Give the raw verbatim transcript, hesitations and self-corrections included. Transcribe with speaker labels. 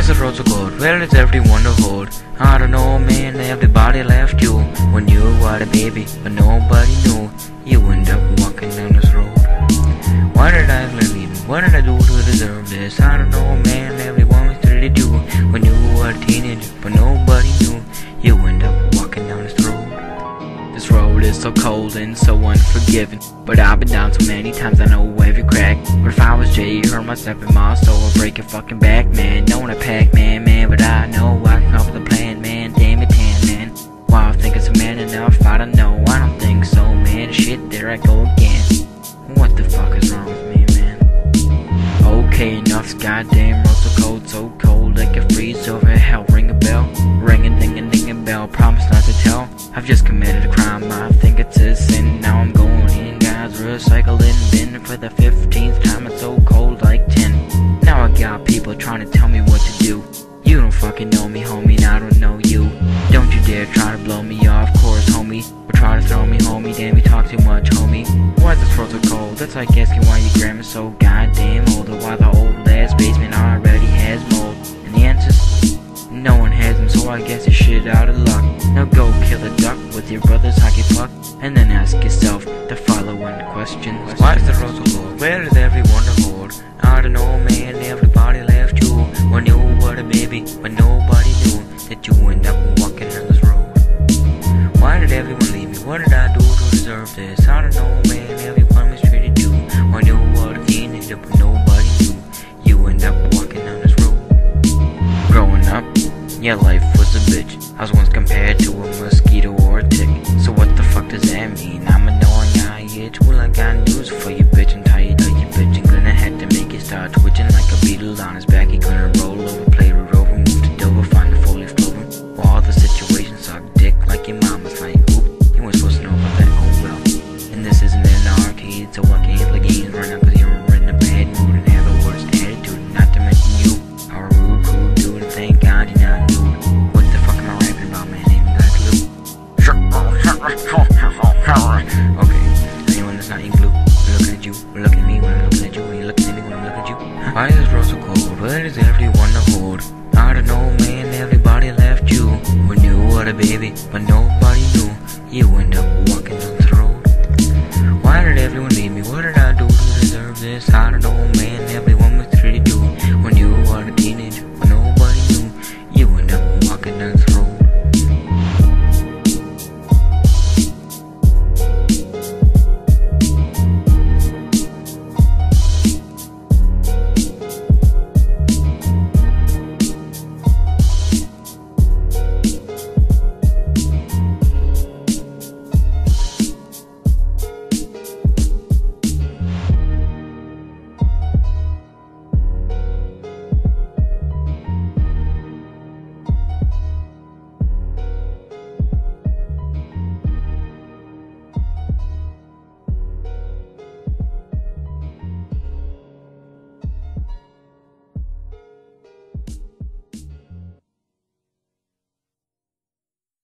Speaker 1: is the road so cold? Where is everyone to hold? I don't know, man, everybody left you when you were a baby, but nobody knew you end up walking down this road. Why did I leave you? What did I do to deserve this? I don't know, man, everyone was ready to do when you were a teenager, but nobody knew you end up walking down this road. This road is so cold and so unforgiving, but I've been down so many times I know every crack. But if I was Jay, you hurt myself in my soul, I'd break your fucking back, man. Knowing a pack, man, man, but I know I can come up with a plan, man. Damn it, tan, man. Why I think it's a man enough, I don't know. I don't think so, man. Shit, there I go again. What the fuck is wrong with me, man? Okay, enough's goddamn road so cold, so cold I can freeze over hell. Ring a bell, ring a ding a ding a bell. Promise not to tell. I've just committed a crime, I think it's a sin. Now I'm going in, guys, recycling bin for the fifteenth time. It's so cold like tin. Now I got people trying to tell me what to do. You don't fucking know me, homie, and I don't know you. Don't you dare try to blow me off course, homie, or try to throw me, homie. Damn, you talk too much, homie. Why is this road so cold? That's like asking why your grandma's so goddamn old, or why the old ass basement already has mold. And the answer's no one has them, so I guess it's shit out of luck. Now go kill a duck with your brother's hockey puck, and then ask yourself the following questions. Why is the road so cold? Where is everyone to hold? I don't know, man, everybody left you when you were a baby, but nobody knew that you end up walking on this road. Why did everyone leave me? What did I do to deserve this? I don't know, man, everyone mistreated you when you were a teenager, but nobody knew you end up walking on this road. Growing up, yeah, life was a bitch. I was once compared to a mosquito or a tick. So what the fuck does that mean? I'm annoying, I itch. Well, I got news for you, bitch. I'm tired of you, bitch. I'm gonna have to make it start twitching like a beetle on his back. He couldn't roll over, play with Rover, move to Dover, find a four-leaf clover. Well, all the situations suck dick like your mama's like, oop, you weren't supposed to know about that, oh well. And this isn't an arcade, so I can't play games right now, cause you're in a bad mood and have the worst attitude. Not to mention you are a rude, crude dude, and thank God you're not nude. What the fuck am I rapping about, man? Ain't that glue? Okay, anyone that's not in glue, we're looking at you, we're looking at me when I'm looking at you, and you're looking at me when I'm looking at you. Why is this road so cold? Where is everyone to hold? I don't know, man, everybody left you when you were a baby, but nobody knew you end up walking on this road. Why did everyone leave me? What did I do to deserve this? I don't know.